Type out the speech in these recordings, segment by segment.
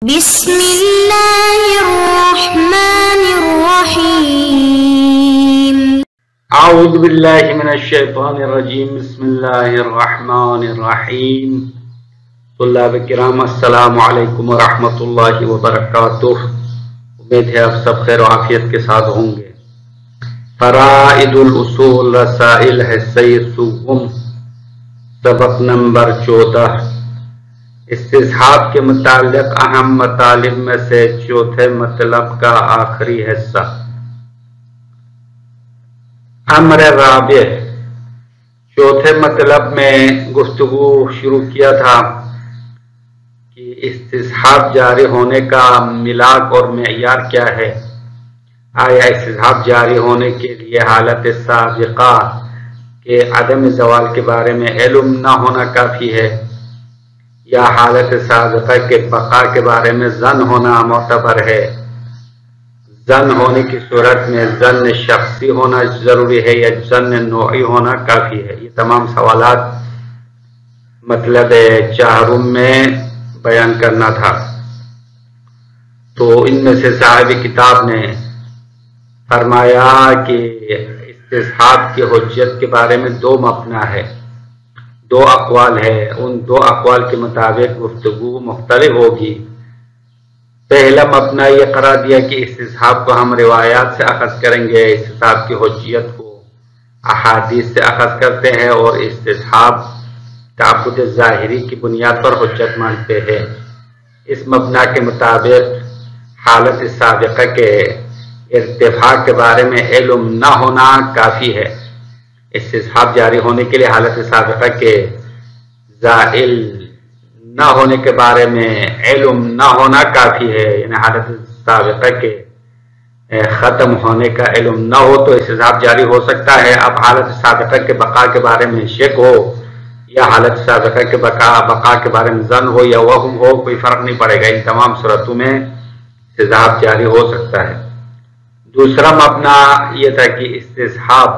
بسم الله الرحمن الرحيم. اعوذ باللہ من الشیطان الرجیم. بسم اللہ الرحمن الرحیم. طلاب کرام السلام علیکم ورحمۃ اللہ وبرکاتہ. امید ہے آپ سب خیر و عافیت کے ساتھ ہوں گے. فرائض الاصول رسائل حصہ سوم سبق نمبر 14. استصحاب کے متعلق اہم مطالب میں سے چوتھے مطلب کا آخری حصہ. امر رابع. چوتھے مطلب میں گفتگو شروع کیا تھا کہ استصحاب جاری ہونے کا ملاک اور معیار کیا ہے. آیا استصحاب جاری ہونے کے لیے حالت سابقہ کے عدم زوال کے بارے میں علم نہ ہونا کافی ہے، یا حالت سابقہ کے بقا کے بارے میں ظن ہونا معتبر ہے؟ ظن ہونے کی صورت میں ظن شخصی ہونا ضروری ہے یا ظن نوعی ہونا کافی ہے؟ یہ تمام سوالات مطلب چہارم میں بیان کرنا تھا. تو ان میں سے صاحب کتاب نے فرمایا کہ استصحاب کی حجت کے بارے میں دو مبنا ہے، دو اقوال ہے. ان دو اقوال کے مطابق گفتگو مختلف ہوگی. پہلا مبنا یہ قرار دیا کہ استصحاب کو ہم روایات سے اخذ کریں گے، استصحاب کی حجیت کو احادیث سے اخذ کرتے ہیں اور استصحاب تعبد ظاہری کی بنیاد پر حجت مانتے ہیں. اس مبنا کے مطابق حالت سابقہ کے ارتفاع کے بارے میں علم نہ ہونا کافی ہے. استصحاب جاری ہونے کے لیے حالت سابقہ کے زائل نہ ہونے کے بارے میں علم نہ ہونا کافی ہے. یعنی حالت سابقہ کے ختم ہونے کا علم نہ ہو تو استصحاب جاری ہو سکتا ہے. اب حالت سابقہ کے بقا کے بارے میں شک ہو یا حالت سابقہ کے بقا کے بارے میں ظن ہو یا وہم ہو، کوئی فرق نہیں پڑے گا. ان تمام صورتوں میں استصحاب جاری ہو سکتا ہے. دوسرا مبنا یہ تھا کہ استصحاب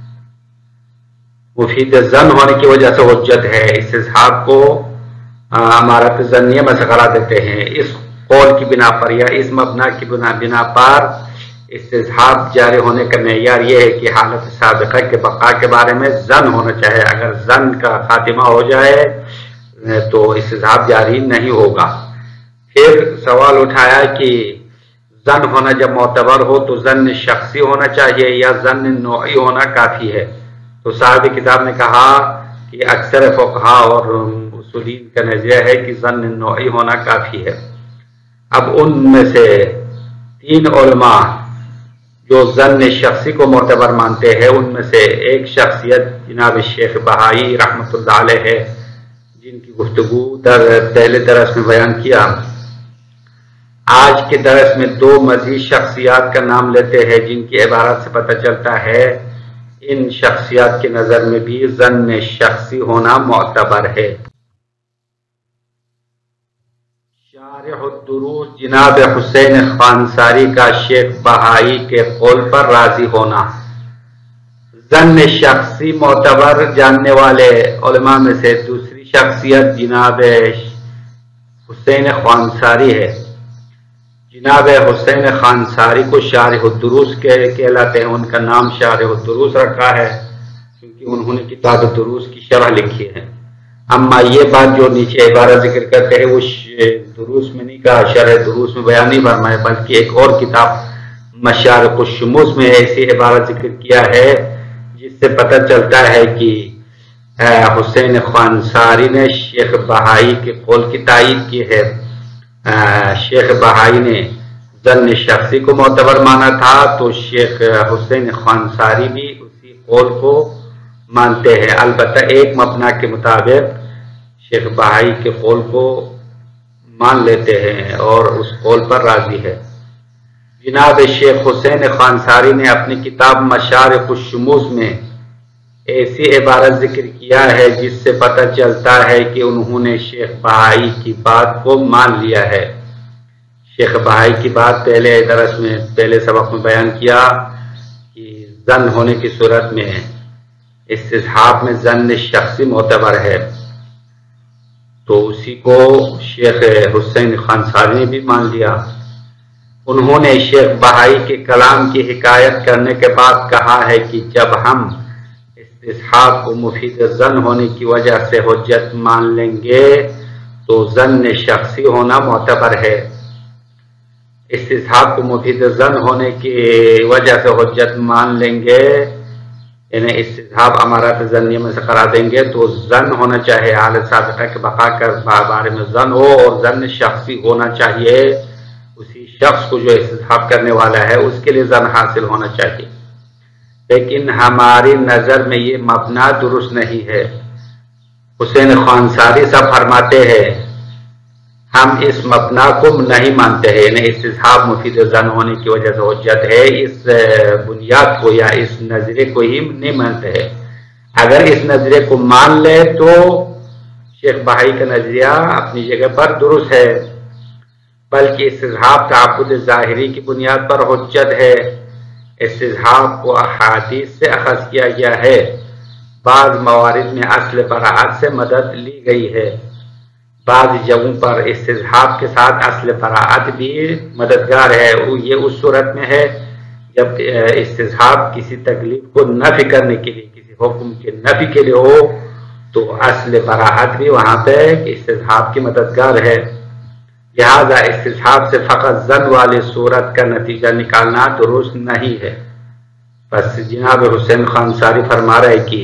مفید ظن ہونے کی وجہ سے حجت ہے. استصحاب کو امارت ظنیہ میں سے قرار دیتے ہیں. اس قول کی بنا پر یا اس مبنا کی بنا پر استصحاب جاری ہونے کا معیار یہ ہے کہ حالت سابقہ کے بقا کے بارے میں ظن ہونا چاہیے. اگر ظن کا خاتمہ ہو جائے تو استصحاب جاری نہیں ہوگا. پھر سوال اٹھایا کہ ظن ہونا جب معتبر ہو تو ظن شخصی ہونا چاہیے یا ظن نوعی ہونا کافی ہے؟ تو صاحب کتاب نے کہا کہ اکثر فقہا اور اصولین کا نظریہ ہے کہ ظن نوعی ہونا کافی ہے. اب ان میں سے تین علماء جو ظن شخصی کو معتبر مانتے ہیں، ان میں سے ایک شخصیت جناب شیخ بہائی رحمۃ اللہ علیہ ہے، جن کی گفتگو پہلے درس میں بیان کیا. آج کے درس میں دو مزید شخصیات کا نام لیتے ہیں جن کی عبارت سے پتہ چلتا ہے ان شخصیات کے نظر میں بھی ظن شخصی ہونا معتبر ہے. شارح الدروس جناب حسین خانساری کا شیخ بہائی کے قول پر راضی ہونا. ظن شخصی معتبر جاننے والے علماء میں سے دوسری شخصیت جناب حسین خانساری ہے. جناب حسین خانساری کو شارح الدروس کہلاتے ہیں. ان کا نام شارح الدروس رکھا ہے کیونکہ انہوں نے کتاب الدروس کی شرح لکھی ہے. اما یہ بات جو نیچے عبارت ذکر کرتے ہیں وہ دروس میں نہیں کہا، شرح دروس میں بیان نہیں فرمایا، بلکہ ایک اور کتاب مشارق الشموس میں ایسی عبارت ذکر کیا ہے جس سے پتہ چلتا ہے کہ حسین خانساری نے شیخ بہائی کے قول کی تائید کی ہے. شیخ بہائی نے ظن شخصی کو معتبر مانا تھا تو شیخ حسین خانساری بھی اسی قول کو مانتے ہیں. البتہ ایک مبنا کے مطابق شیخ بہائی کے قول کو مان لیتے ہیں اور اس قول پر راضی ہے. جناب شیخ حسین خانساری نے اپنی کتاب مشارق الشموس میں ایسی عبارت ذکر کیا ہے جس سے پتہ چلتا ہے کہ انہوں نے شیخ بہائی کی بات کو مان لیا ہے. شیخ بہائی کی بات پہلے سبق میں بیان کیا کہ ظن ہونے کی صورت میں استصحاب میں ظن شخصی معتبر ہے. تو اسی کو شیخ حسین خانصاری نے بھی مان لیا۔ انہوں نے شیخ بہائی کے کلام کی حکایت کرنے کے بعد کہا ہے کہ جب ہم استصحاب کو مفید ظن ہونے کی وجہ سے حجت مان لیں گے تو ظن شخصی ہونا معتبر ہے۔ استصحاب کو مفید ظن ہونے کی وجہ سے حجت مان لیں گے، یعنی استصحاب امارات ظنیہ میں سے قرار دیں گے تو ظن ہونا چاہیے، حالت سابقہ کے بقا کے بارے میں ظن ہو، اور ظن شخصی ہونا چاہیے، اسی شخص کو جو استصحاب کرنے والا ہے اس کے لیے ظن حاصل ہونا چاہیے۔ لیکن ہماری نظر میں یہ مبنا درست نہیں ہے۔ حسین خانصاری صاحب فرماتے ہیں ہم اس مبنا کو نہیں مانتے ہیں، یعنی استصحاب مفید ظن ہونے کی وجہ سے حجت ہے، اس بنیاد کو یا اس نظریے کو ہی نہیں مانتے ہیں۔ اگر اس نظریے کو مان لے تو شیخ بہائی کا نظریہ اپنی جگہ پر درست ہے، بلکہ استصحاب تعبد ظاہری کی بنیاد پر حجت ہے۔ استصحاب کو احادیث سے اخذ کیا گیا ہے، بعض موارد میں اصل براعت سے مدد لی گئی ہے، بعض جگہوں پر استصحاب کے ساتھ اصل براعت بھی مددگار ہے۔ یہ اس صورت میں ہے جب استصحاب کسی تکلیف کو نفی کرنے کے لیے، کسی حکم کے نفی کے لیے ہو تو اصل براعت بھی وہاں پہ استصحاب کی مددگار ہے۔ لہذا استصحاب سے فقط ظن والی صورت کا نتیجہ نکالنا درست نہیں ہے۔ بس جناب حسین خانصاری فرما رہے کہ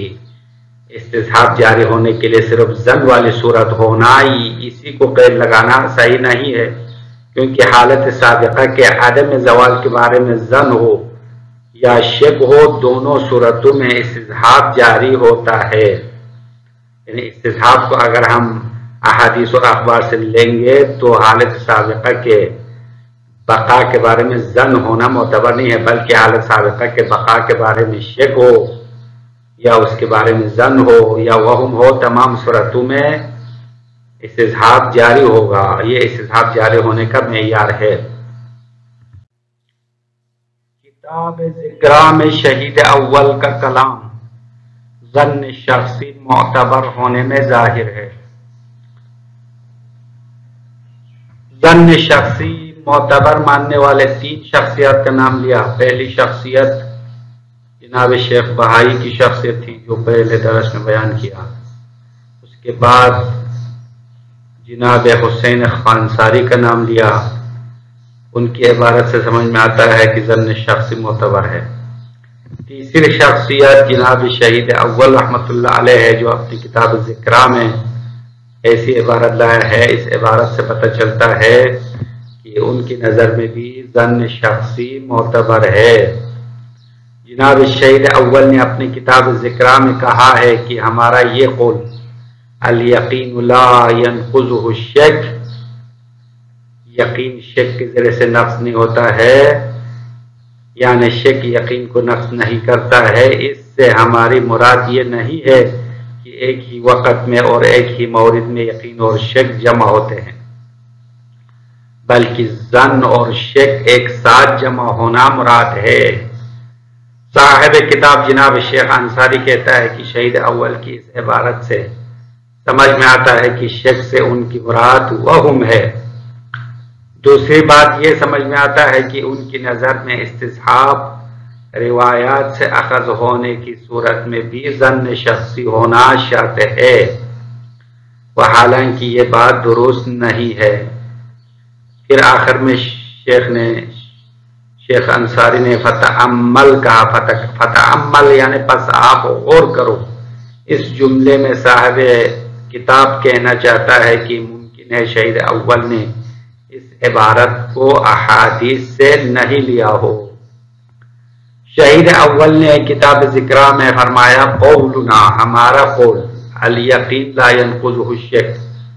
استصحاب جاری ہونے کے لیے صرف ظن والی صورت ہونا اسی کو قید لگانا صحیح نہیں ہے، کیونکہ حالت سابقہ کے عدم زوال کے بارے میں ظن ہو یا شک ہو، دونوں صورتوں میں استصحاب جاری ہوتا ہے۔ یعنی استصحاب کو اگر ہم احادیث اور اخبار سے لیں گے تو حالت سابقہ کے بقا کے بارے میں ظن ہونا معتبر نہیں ہے، بلکہ حالت سابقہ کے بقا کے بارے میں شک ہو یا اس کے بارے میں ظن ہو یا وہم ہو، تمام صورتوں میں استصحاب جاری ہوگا۔ یہ استصحاب جاری ہونے کا معیار ہے۔ کتاب ذکرہ میں شہید اول کا کلام ظن شخصی معتبر ہونے میں ظاہر ہے۔ ظن شخصی معتبر ماننے والے تین شخصیت کا نام لیا۔ پہلی شخصیت جناب شیخ بہائی کی شخصیت تھی جو پہلے درس میں بیان کیا، اس کے بعد جناب حسین خانصاری کا نام لیا، ان کی عبارت سے سمجھ میں آتا ہے کہ ظن شخصی معتبر ہے۔ تیسری شخصیت جناب شہید اول رحمۃ اللہ علیہ ہے جو اپنی کتاب ذکرہ میں ایسی عبارت لایا ہے۔ اس عبارت سے پتہ چلتا ہے کہ ان کی نظر میں بھی ظن شخصی معتبر ہے۔ جناب شہید اول نے اپنی کتاب ذکرہ میں کہا ہے کہ ہمارا یہ قول الیقین لا ینقضہ الشک، یقین شک کے ذریعے سے نقص نہیں ہوتا ہے، یعنی شک یقین کو نقص نہیں کرتا ہے۔ اس سے ہماری مراد یہ نہیں ہے کہ ایک ہی وقت میں اور ایک ہی مورد میں یقین اور شک جمع ہوتے ہیں، بلکہ ظن اور شک ایک ساتھ جمع ہونا مراد ہے۔ صاحب کتاب جناب شیخ انصاری کہتا ہے کہ شہید اول کی اس عبارت سے سمجھ میں آتا ہے کہ شک سے ان کی مراد وہم ہے۔ دوسری بات یہ سمجھ میں آتا ہے کہ ان کی نظر میں استصحاب روایات سے اخذ ہونے کی صورت میں بھی ظن شخصی ہونا شرط ہے، حالانکہ یہ بات درست نہیں ہے۔ پھر آخر میں شیخ انصاری نے فتعمل کہا، فتعمل یعنی پس آپ غور کرو۔ اس جملے میں صاحب کتاب کہنا چاہتا ہے کہ ممکن ہے شہید اول نے اس عبارت کو احادیث سے نہیں لیا ہو۔ شہید اول نے کتاب ذکرہ میں فرمایا قولنا، ہمارا قول الیقین لا ینقضہ الشک،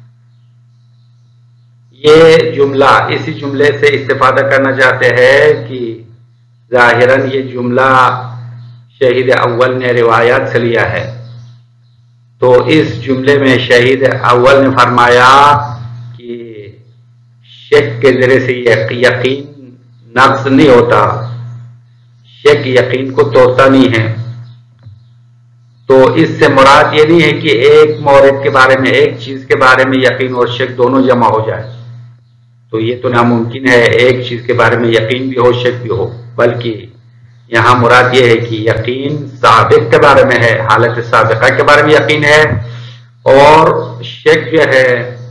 یہ جملہ اسی جملے سے استفادہ کرنا چاہتے ہیں کہ ظاہراً یہ جملہ شہید اول نے روایات سے لیا ہے، تو اس جملے میں شہید اول نے فرمایا کہ شک کے ذریعے سے یقین نقص نہیں ہوتا، شک یقین کو توڑتا نہیں ہے۔ تو اس سے مراد یہ نہیں ہے کہ ایک مورد کے بارے میں، ایک چیز کے بارے میں یقین اور شک دونوں جمع ہو جائے، تو یہ تو ناممکن ہے ایک چیز کے بارے میں یقین بھی ہو شک بھی ہو، بلکہ یہاں مراد یہ ہے کہ یقین سابق کے بارے میں ہے، حالت سابقہ کے بارے میں یقین ہے، اور شک جو ہے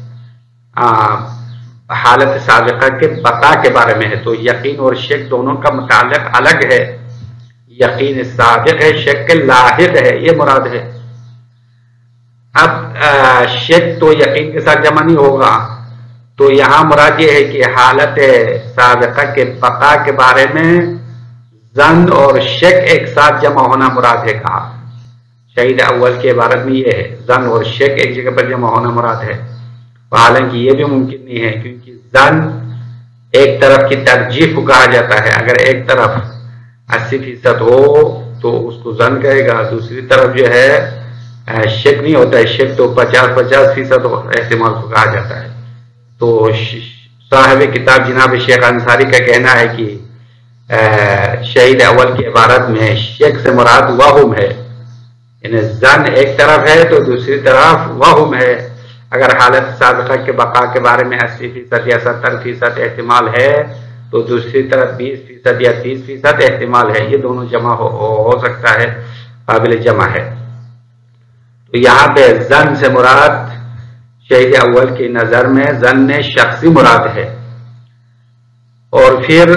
حالت سابقہ کے بقا کے بارے میں ہے۔ تو یقین اور شک دونوں کا متعلق الگ ہے، یقین سابق ہے، شک لاحق ہے، یہ مراد ہے۔ اب شک تو یقین کے ساتھ جمع نہیں ہوگا، تو یہاں مراد یہ ہے کہ حالت سابقہ کے بقا کے بارے میں ظن اور شک ایک ساتھ جمع ہونا مراد ہے کہا۔ شہید اول کی عبارت میں یہ ہے، ظن اور شک ایک جگہ پر جمع ہونا مراد ہے، حالانکہ یہ بھی ممکن نہیں ہے، کیونکہ ظن ایک طرف کی ترجیح کو کہا جاتا ہے۔ اگر ایک طرف 80% ہو تو اس کو ظن کہے گا، دوسری طرف جو ہے شک نہیں ہوتا ہے، شک تو 50% احتمال کو کہا جاتا ہے۔ تو صاحب کتاب جناب شیخ انصاری کا کہنا ہے کہ شہید اول کی عبارت میں شک سے مراد وہم ہے، یعنی ظن ایک طرف ہے تو دوسری طرف وہم ہے۔ اگر حالت سابقہ کے بقا کے بارے میں 80% یا 70% احتمال ہے تو دوسری طرف 20% یا 30% احتمال ہے، یہ دونوں جمع ہو سکتا ہے، قابل جمع ہے۔ تو یہاں پہ ظن سے مراد شہید اول کی نظر میں ظن شخصی مراد ہے۔ اور پھر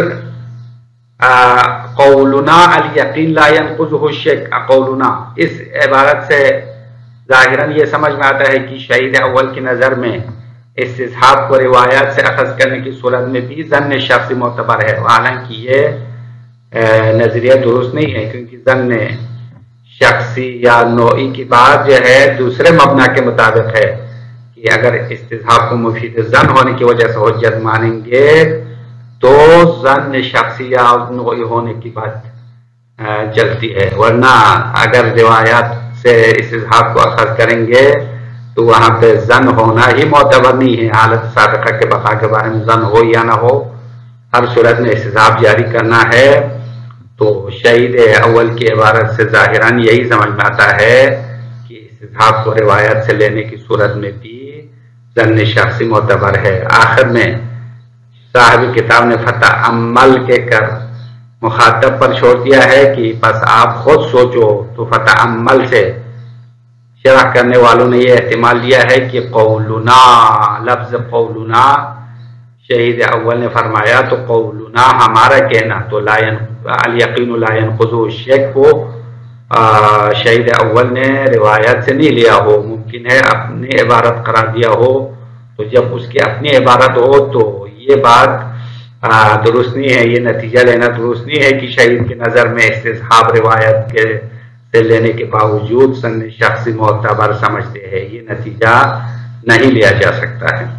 قولنا الیقین لا ينقضه الشک، قولنا، اس عبارت سے ظاہراً یہ سمجھ میں آتا ہے کہ شہید اول کی نظر میں استصحاب کو روایات سے اخذ کرنے کی صورت میں بھی ظن شخصی معتبر ہے، حالانکہ یہ نظریہ درست نہیں ہے، کیونکہ ظن شخصی یا نوعی کی بات جو ہے دوسرے مبنا کے مطابق ہے کہ اگر استصحاب کو مفید ظن ہونے کی وجہ سے حجت مانیں گے تو ظن شخصی یا نوعی ہونے کی بات چلتی ہے، ورنہ اگر روایات سے استصحاب کو اخذ کریں گے تو وہاں پہ ظن ہونا ہی معتبر نہیں ہے۔ حالت سابقہ کے بقا کے بارے میں ظن ہو یا نہ ہو، ہر صورت میں استصحاب جاری کرنا ہے۔ تو شہید اول کی عبارت سے ظاہراً یہی سمجھ میں آتا ہے کہ استصحاب کو روایت سے لینے کی صورت میں بھی ظن شخصی معتبر ہے۔ آخر میں صاحب کتاب نے فتعمل کے کر مخاطب پر چھوڑ دیا ہے کہ پس آپ خود سوچو، تو فتعمل سے شرح کرنے والوں نے یہ احتمال لیا ہے کہ قولنا، لفظ قولنا شہید اول نے فرمایا تو قولنا ہمارا کہنا، تو الیقین لا ينقض الشک کو شہید اول نے روایت سے نہیں لیا ہو، ممکن ہے اپنی عبارت قرار دیا ہو، تو جب اس کی اپنی عبارت ہو تو یہ بات درست نہیں ہے، یہ نتیجہ لینا درست نہیں ہے کہ شہید کی نظر میں استصحاب روایت کے سے لینے کے باوجود ظن شخصی معتبر سمجھتے ہیں، یہ نتیجہ نہیں لیا جا سکتا ہے۔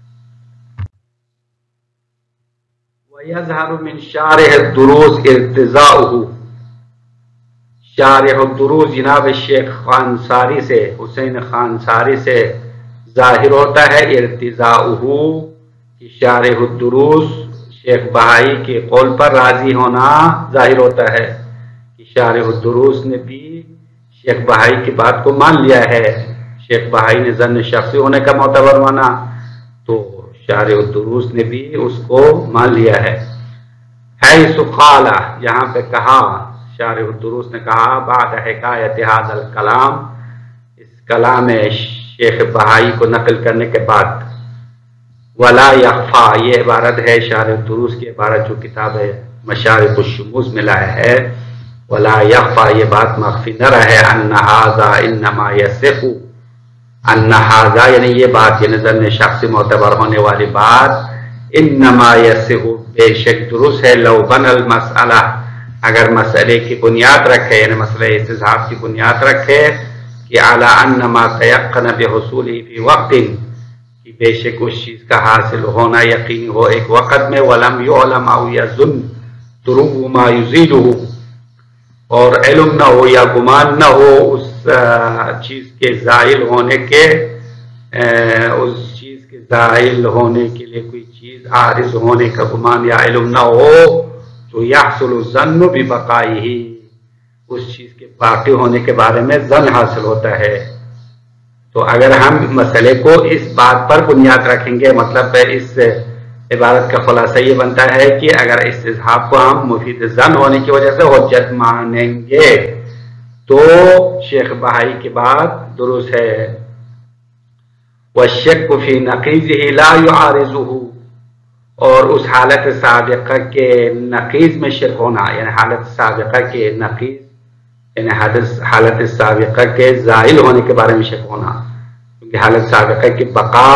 وَيَظْهَرُ مِنْ شَارِحِ الدُّرُوسِ ارْتِضَاؤُهُ، شارح الدروس جناب شیخ خانصاری سے، حسین خانصاری سے ظاہر ہوتا ہے ارتضاؤہ، کہ شارح الدروس شیخ بہائی کے قول پر راضی ہونا ظاہر ہوتا ہے، کہ شارح الدروس نے بھی شیخ بہائی کی بات کو مان لیا ہے۔ شیخ بہائی نے ظن شخصی ہونے کا معتبر مانا تو شارح الدروس نے بھی اس کو مان لیا ہے۔ حیث قال، یہاں پہ کہا، شارح الدروس نے کہا بعد حکایت ھذا الکلام، اس کلام شیخ بہائی کو نقل کرنے کے بعد، ولا یخفا، یہ عبارت ہے شارح الدروس کی عبارت جو کتاب ہے مشارق الشموس میں لایا ہے، ولا یخفا، یہ بات مخفی نہ رہے، ان ھذا انما یصح، ان ھذا یعنی یہ بات، یہ ظن شخصی معتبر ہونے والی بات، انما یصح بے شک درست ہے، لو بنى المسئلہ، اگر مسئلے کی بنیاد رکھے، یعنی مسئلہ استصحاب کی بنیاد رکھے کہ علی ان ما تیقن بحصولہ فی وقت، کہ بے شک اس چیز کا حاصل ہونا یقینی ہو ایک وقت میں، ولم یعلم او یظن طروء ما یزیلہ، اور علم نہ ہو یا گمان نہ ہو اس چیز کے زائل ہونے کے، اس چیز کے زائل ہونے کے لیے کوئی چیز عارض ہونے کا گمان یا علم نہ ہو، تو یحصل الظن ببقائہ، اس چیز کے باقی ہونے کے بارے میں ظن حاصل ہوتا ہے۔ تو اگر ہم مسئلے کو اس بات پر بنیاد رکھیں گے، مطلب اس عبارت کا خلاصہ یہ بنتا ہے کہ اگر استصحاب کو ہم مفید ظن ہونے کی وجہ سے حجت مانیں گے تو شیخ بہائی کی بات درست ہے۔ وَالشَّكُّ فِي نَقِيضِهِ لَا يُعَارِضُهُ، اور اس حالت سابقہ کے نقیض میں شک ہونا، یعنی حالت سابقہ کے نقیض یعنی حالت سابقہ کے زائل ہونے کے بارے میں شک ہونا، کیونکہ حالت سابقہ کی بقا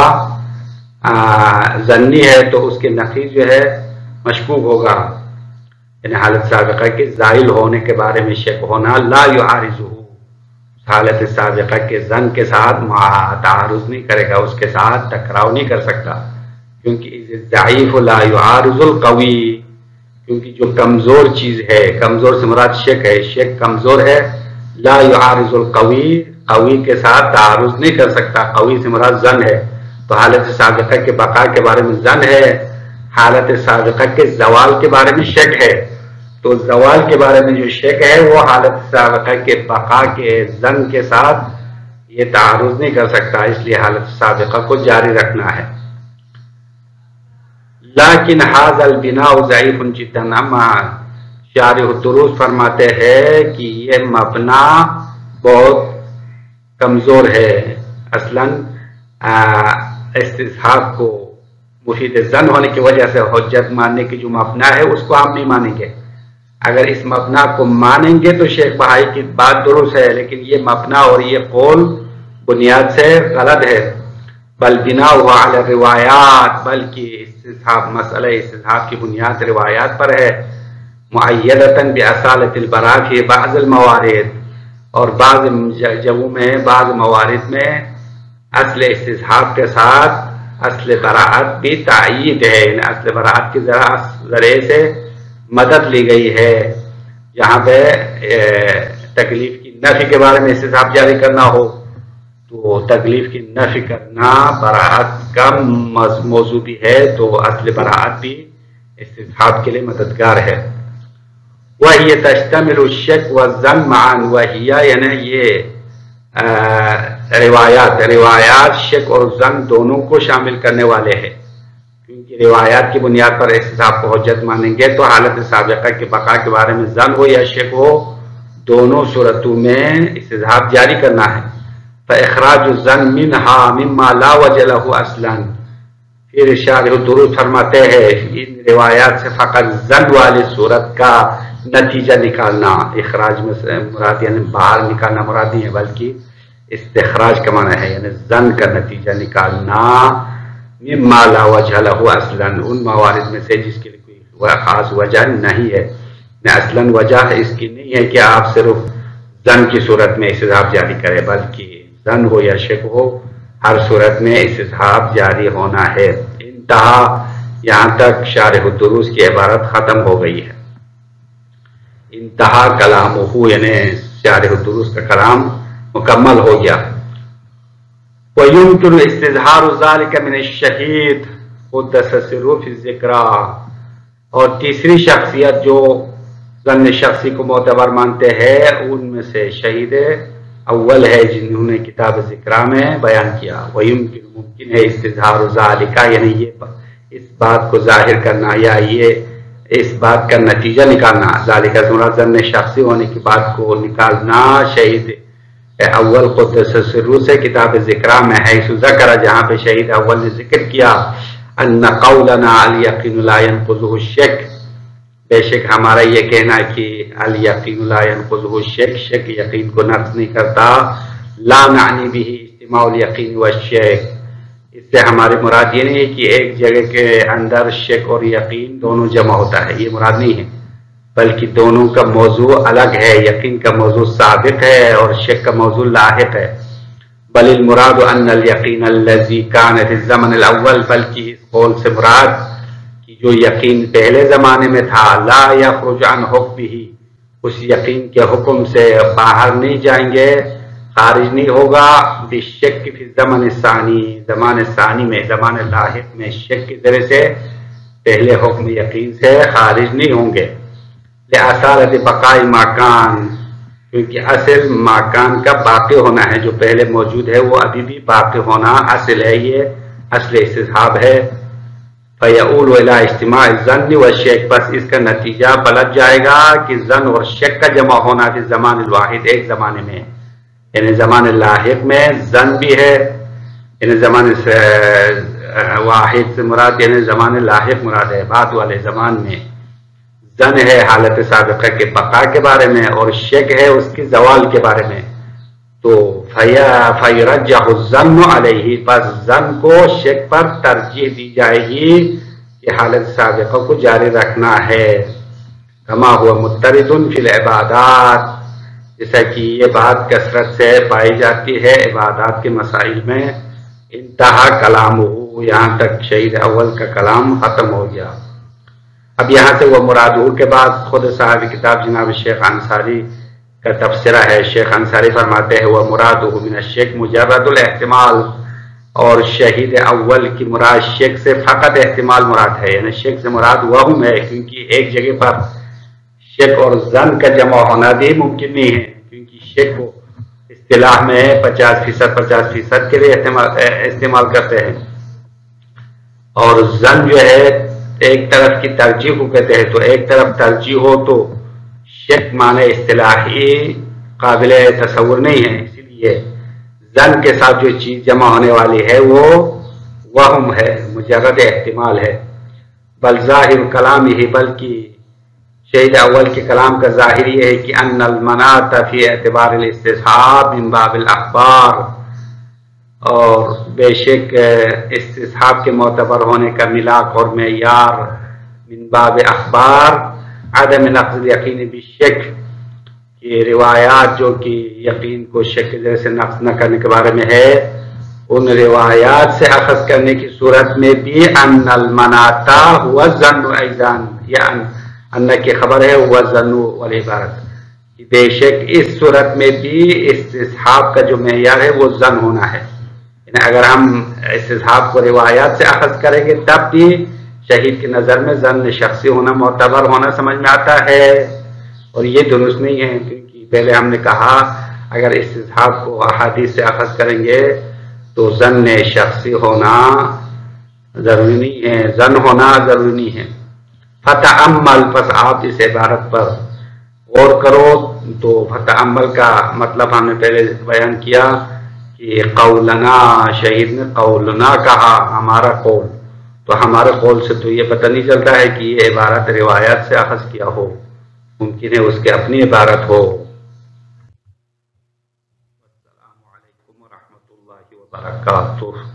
ظنی ہے تو اس کے نقیض جو ہے مشکوک ہوگا، یعنی حالت سابقہ کے زائل ہونے کے بارے میں شک ہونا لا یعارضہ، حالت سابقہ کے ظن کے ساتھ تعارض نہیں کرے گا، اس کے ساتھ ٹکراؤ نہیں کر سکتا، کیونکہ ضعیف لا یعارض القوی، کیونکہ جو کمزور چیز ہے، کمزور سے مراد شک ہے، شک کمزور ہے، لا یعارض القوی، قوی کے ساتھ تعارض نہیں کر سکتا، قوی سے مراد ظن ہے، تو حالت سابقہ کے بقا کے بارے میں ظن ہے، حالت سابقہ کے زوال کے بارے میں شک ہے، تو زوال کے بارے میں جو شک ہے وہ حالت سابقہ کے بقا کے ظن کے ساتھ یہ تعارض نہیں کر سکتا، اس لیے حالت سابقہ کو جاری رکھنا ہے۔ لیکن هذا البناء ضعیف جدا، اما شارح الدروس فرماتے ہیں کہ یہ مبنا بہت کمزور ہے، اصلاً استصحاب کو مفید ظن ہونے کی وجہ سے حجت ماننے کی جو مبنا ہے اس کو ہم نہیں مانیں گے۔ اگر اس مبنا کو مانیں گے تو شیخ بہائی کی بات درست ہے، لیکن یہ مبنا اور یہ قول بنیاد سے غلط ہے۔ بل بناء علی روایات، بلکہ استصحاب مسئلہ استصحاب کی بنیاد روایات پر ہے، معیدتاً باصالۃ البراء فی بعض الموارد، اور بعض جگہوں میں بعض موارد میں اصل استصحاب کے ساتھ اصل براعت بھی تائید ہے، یعنی اصل براعت کے ذریعے سے مدد لی گئی ہے۔ یہاں پہ تکلیف کی نفی کے بارے میں استصحاب جاری کرنا ہو تو تکلیف کی نفی کرنا براعت کا موضوع بھی ہے، تو اصل براعت بھی استصحاب کے لیے مددگار ہے۔ وہی تشتمل الشک والظن معا، وہی یعنی یہ روایات شک اور ظن دونوں کو شامل کرنے والے ہیں، کیونکہ روایات کی بنیاد پر استصحاب کو حجت مانیں گے تو حالت سابقہ کے بقا کے بارے میں ظن ہو یا شک ہو، دونوں صورتوں میں استصحاب جاری کرنا ہے۔ فاخراج الظن منها مما لا وجه له اصلا، پھر شارح الدروس فرماتے ہیں ان روایات سے فقط ظن والی صورت کا نتیجہ نکالنا، اخراج میں مراد یعنی باہر نکالنا مراد نہیں ہے، بلکہ استخراج کا معنی ہے، یعنی ظن کا نتیجہ نکالنا، مما لا وجہ له اصلا، ان موارد میں سے جس کے لیے کوئی خاص وجہ نہیں ہے، اصلا وجہ اس کی نہیں ہے کہ آپ صرف ظن کی صورت میں استصحاب جاری کرے، بلکہ ظن ہو یا شک ہو ہر صورت میں استصحاب جاری ہونا ہے۔ انتہا، یہاں تک شارح الدروس کی عبارت ختم ہو گئی ہے۔ انتہا کلامہ، یعنی شارح الدروس کا کلام مکمل ہو گیا۔ وَيُمْكِنُ اسْتِظْهَارُ ذَلِكَ مِنَ الشَّهِيدِ قُدَّسَ سِرُّهُ فِي الذِّكْرَى، اور تیسری شخصیت جو ظن شخصی کو معتبر مانتے ہیں ان میں سے شہید اول ہے جنہوں نے کتاب ذکرہ میں بیان کیا۔ وَيُمْكِنُ، ممکن ہے اسْتِظْهَارُ ذَلِكَ، یعنی یہ اس بات کو ظاہر کرنا یا یہ اس بات کا نتیجہ نکالنا، ذالکہ سے مراد ظن شخصی ہونے کی بات کو نکالنا شہید اول قدس سرو سے کتاب ذکرہ میں ہے، ذکر جہاں پہ شہید اول نے ذکر کیا ان قولنا الیقین لا ينقضه الشک، بے شک ہمارا یہ کہنا کہ الیقین لا ينقضه الشک، شک یقین کو نقض نہیں کرتا، لا نعنی به اجتماع الیقین والشک، اس سے ہماری مراد یہ نہیں ہے کہ ایک جگہ کے اندر شک اور یقین دونوں جمع ہوتا ہے، یہ مراد نہیں ہے، بلکہ دونوں کا موضوع الگ ہے، یقین کا موضوع سابق ہے اور شک کا موضوع لاحق ہے۔ بل المراد ان الیقین الذی کان فی الزمن الاول، بلکہ اس قول سے مراد کہ جو یقین پہلے زمانے میں تھا، لا یخرج عن حکمہ، اس یقین کے حکم سے باہر نہیں جائیں گے، خارج نہیں ہوگا، بالشک فی الزمن الثانی، زمان ثانی میں، زمان لاحق میں شک کے ذریعے سے پہلے حکم یقین سے خارج نہیں ہوں گے۔ لِأَصَالَةِ بَقَاءِ مَا كَانَ، کیونکہ اصل مکان کا باقی ہونا ہے، جو پہلے موجود ہے وہ ابھی بھی باقی ہونا اصل ہے، یہ اصل استصحاب ہے۔ فَيَعُولُ إِلَىٰ اجتماع الظَّنِّ وَالشَّكِّ، بس اس کا نتیجہ پلٹ جائے گا کہ ظن اور شک کا جمع ہونا فی الزمان الواحد، ایک زمانے میں، یعنی زمان لاحق میں ظن بھی ہے، یعنی زمان واحد سے مراد یعنی زمان لاحق مراد ہے، بعد والے زمان میں ظن ہے حالت سابقہ کے بقا کے بارے میں، اور شک ہے اس کی زوال کے بارے میں۔ تو فَيُرَجَّحُ الظَّنُّ عَلَيْهِ، پس ظن کو شک پر ترجیح دی جائے گی کہ حالت سابقہ کو جاری رکھنا ہے۔ كما هو مضطرد فی العبادات، جیسا کہ یہ بات کثرت سے پائی جاتی ہے عبادات کے مسائل میں۔ انتہا کلامہ، یہاں تک شہید اول کا کلام ختم ہو گیا۔ اب یہاں سے وہ مرادہ کے بعد خود صاحب کتاب جناب شیخ انصاری کا تفسیرہ ہے۔ شیخ انصاری فرماتے ہیں وہ مرادہ من الشک مجرد الاحتمال، اور شہید اول کی مراد شک سے فقط احتمال مراد ہے، یعنی شک سے مراد وہم ہے، کیونکہ ایک جگہ پر شک اور ظن کا جمع ہونا بھی ممکن نہیں ہے، کیونکہ شک کو اصطلاح میں 50% کے لیے استعمال کرتے ہیں، اور ظن جو ہے ایک طرف کی ترجیح کو کہتے ہیں۔ تو ایک طرف ترجیح ہو تو شک معنی اصطلاحی قابل تصور نہیں ہے، اسی لیے ظن کے ساتھ جو چیز جمع ہونے والی ہے وہ وہم ہے، مجرد احتمال ہے۔ بل ظاہر کلام ہی، بلکہ شہید اول کے کلام کا ظاہر یہ ہے کہ ان المناط فی اعتبار الاستصحاب من باب الاخبار، اور بے شک استصحاب کے معتبر ہونے کا ملاک اور معیار من باب اخبار عدم نقض الیقین بالشک، کہ روایات جو کہ یقین کو شک جیسے نقض نہ کرنے کے بارے میں ہے، ان روایات سے اخذ کرنے کی صورت میں بھی ان المناط هو الظن ایضا، یا ان کی خبر ہے هو الظن والعبارت، کہ بے شک اس صورت میں بھی استصحاب کا جو معیار ہے وہ ظن ہونا ہے۔ یعنی اگر ہم استصحاب کو روایات سے اخذ کریں گے تب بھی شہید کی نظر میں ظن شخصی ہونا معتبر ہونا سمجھ میں آتا ہے، اور یہ درست نہیں ہے، کیونکہ پہلے ہم نے کہا اگر استصحاب کو احادیث سے اخذ کریں گے تو ظن شخصی ہونا ضروری نہیں ہے، ظن ہونا ضروری نہیں ہے۔ فتعمل، پس آپ اس عبارت پر غور کرو۔ تو فتعمل کا مطلب ہم نے پہلے بیان کیا کہ قولنا، شہید نے قولنا کہا، ہمارا قول، تو ہمارے قول سے تو یہ پتہ نہیں چلتا ہے کہ یہ عبارت روایات سے اخذ کیا ہو، ممکن ہے اس کے اپنی عبارت ہو۔ السلام علیکم ورحمۃ اللہ وبرکاتہ۔